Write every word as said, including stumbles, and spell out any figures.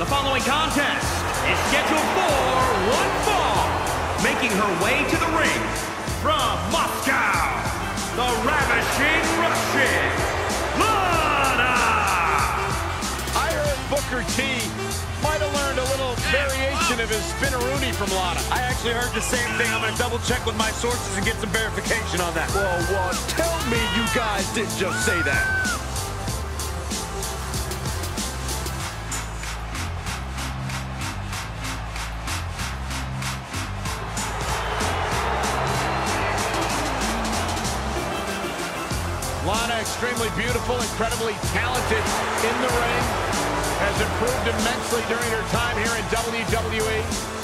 following contest is scheduled for one fall. Making her way to the ring from Moscow, the Ravishing Russian, Lana! I heard Booker T might have learned a little variation of his spinneroonie from Lana. I actually heard the same thing. I'm going to double check with my sources and get some verification on that. Whoa, whoa, tell me you guys didn't just say that. Lana, extremely beautiful, incredibly talented in the ring, has improved immensely during her time here in W W E.